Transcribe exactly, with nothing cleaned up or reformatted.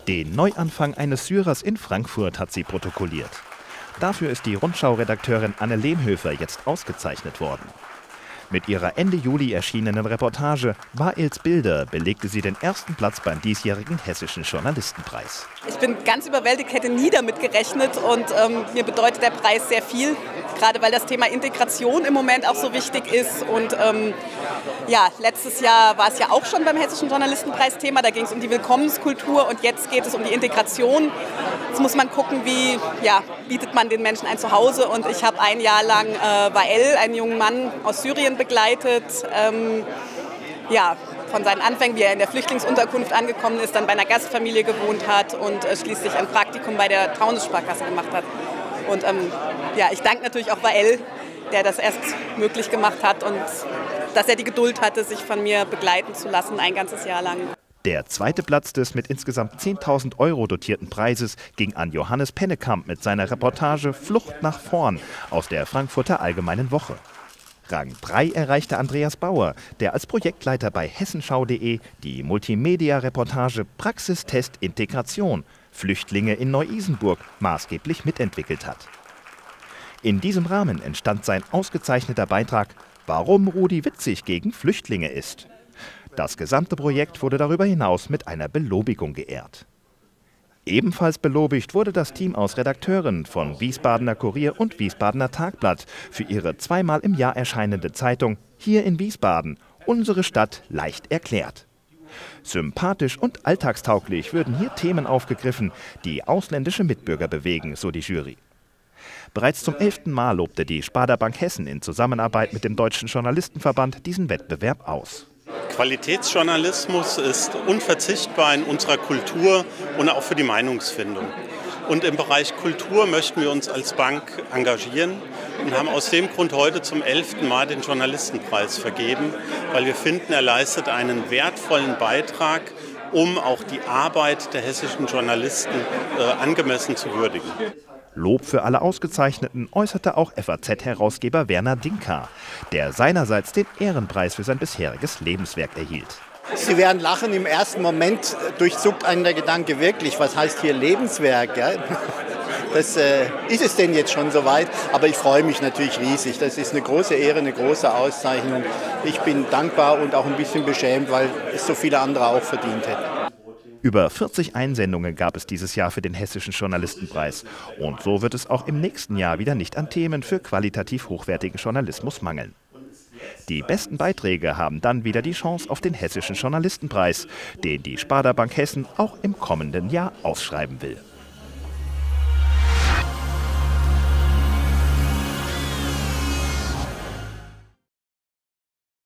Den Neuanfang eines Syrers in Frankfurt hat sie protokolliert. Dafür ist die Rundschau-Redakteurin Anne Lehmhöfer jetzt ausgezeichnet worden. Mit ihrer Ende Juli erschienenen Reportage Waels Bilder belegte sie den ersten Platz beim diesjährigen Hessischen Journalistenpreis. Ich bin ganz überwältigt, hätte nie damit gerechnet und ähm, mir bedeutet der Preis sehr viel, gerade weil das Thema Integration im Moment auch so wichtig ist. Und ähm, ja, letztes Jahr war es ja auch schon beim Hessischen Journalistenpreis Thema, da ging es um die Willkommenskultur und jetzt geht es um die Integration. Jetzt muss man gucken, wie ja, bietet man den Menschen ein Zuhause, und ich habe ein Jahr lang äh, Wael, einen jungen Mann aus Syrien, begleitet. Ähm, ja, von seinen Anfängen, wie er in der Flüchtlingsunterkunft angekommen ist, dann bei einer Gastfamilie gewohnt hat und äh, schließlich ein Praktikum bei der Taunus-Sparkasse gemacht hat. Und ähm, ja, ich danke natürlich auch Wael, der das erst möglich gemacht hat und dass er die Geduld hatte, sich von mir begleiten zu lassen, ein ganzes Jahr lang. Der zweite Platz des mit insgesamt zehntausend Euro dotierten Preises ging an Johannes Pennekamp mit seiner Reportage Flucht nach vorn aus der Frankfurter Allgemeinen Woche. Rang drei erreichte Andreas Bauer, der als Projektleiter bei hessenschau punkt de die Multimedia-Reportage Praxistest Integration – Flüchtlinge in Neu-Isenburg maßgeblich mitentwickelt hat. In diesem Rahmen entstand sein ausgezeichneter Beitrag »Warum Rudi Witzig gegen Flüchtlinge ist«. Das gesamte Projekt wurde darüber hinaus mit einer Belobigung geehrt. Ebenfalls belobigt wurde das Team aus Redakteuren von Wiesbadener Kurier und Wiesbadener Tagblatt für ihre zweimal im Jahr erscheinende Zeitung Hier in Wiesbaden, unsere Stadt leicht erklärt. Sympathisch und alltagstauglich würden hier Themen aufgegriffen, die ausländische Mitbürger bewegen, so die Jury. Bereits zum elften Mal lobte die Sparda Bank Hessen in Zusammenarbeit mit dem Deutschen Journalistenverband diesen Wettbewerb aus. Qualitätsjournalismus ist unverzichtbar in unserer Kultur und auch für die Meinungsfindung. Und im Bereich Kultur möchten wir uns als Bank engagieren und haben aus dem Grund heute zum elften Mal den Journalistenpreis vergeben, weil wir finden, er leistet einen wertvollen Beitrag, um auch die Arbeit der hessischen Journalisten äh, angemessen zu würdigen. Lob für alle Ausgezeichneten äußerte auch F A Z-Herausgeber Werner Dinka, der seinerseits den Ehrenpreis für sein bisheriges Lebenswerk erhielt. Sie werden lachen, im ersten Moment durchzuckt einen der Gedanke wirklich, was heißt hier Lebenswerk? Ja? Das äh, ist es denn jetzt schon soweit, aber ich freue mich natürlich riesig. Das ist eine große Ehre, eine große Auszeichnung. Ich bin dankbar und auch ein bisschen beschämt, weil es so viele andere auch verdient hätten. Über vierzig Einsendungen gab es dieses Jahr für den Hessischen Journalistenpreis. Und so wird es auch im nächsten Jahr wieder nicht an Themen für qualitativ hochwertigen Journalismus mangeln. Die besten Beiträge haben dann wieder die Chance auf den Hessischen Journalistenpreis, den die Sparda Bank Hessen auch im kommenden Jahr ausschreiben will.